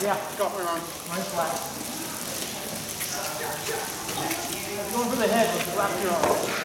Yeah. Got my arm. Nice flat. Going for the head, but wrap your arm.